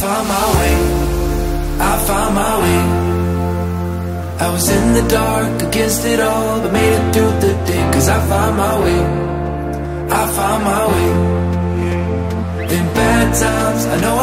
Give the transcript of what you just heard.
found my way, I found my way. I was in the dark against it all, but made it through the day. Cause I found my way, I found my way. In bad times, I know